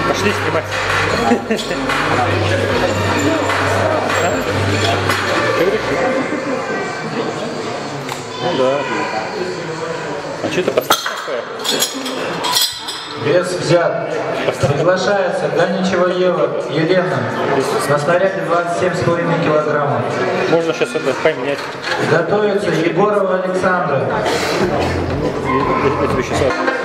Пошли снимать. Ну да. А что это поставь такое? Вес взят. Приглашается Ганичева Елена на снаряде 27,5 килограммов. Можно сейчас это поменять. Готовится Егорова Александра. Я тебе сейчас...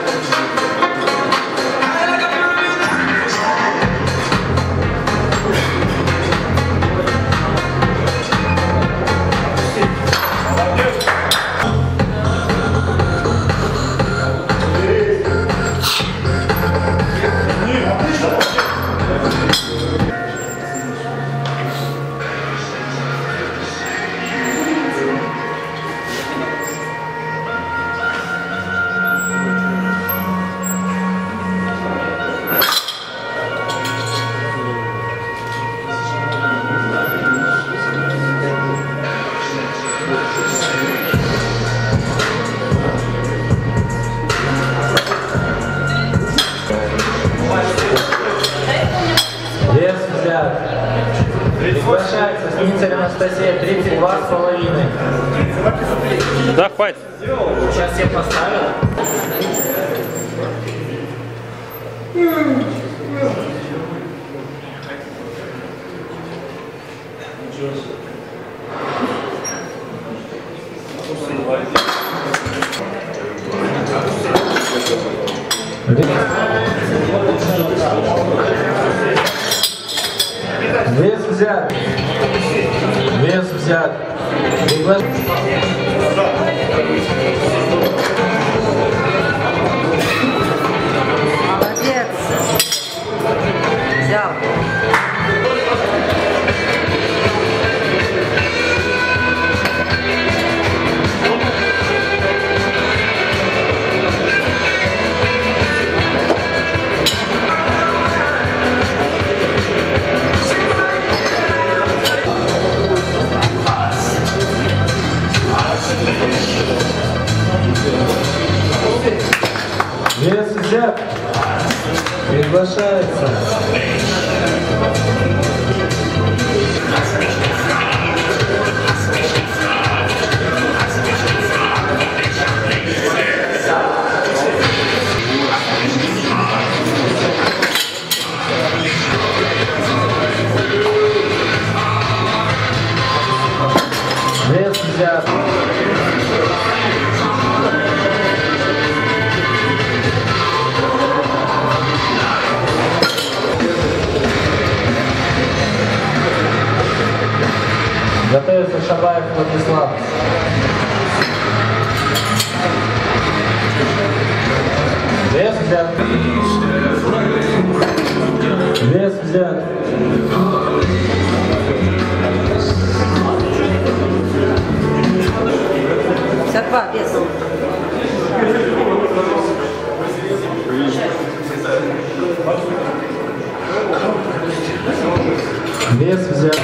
Вес взят. Приглашается Сницель Анастасия 32,5. Да, хватит. Сейчас я поставлю. Вес взят. Вес взят. Молодец. Взял. Вес взят. Приглашается. Вес взят. Готовится Шабаев Владислав. Вес взят. Вес взят. Вес. Вес взят.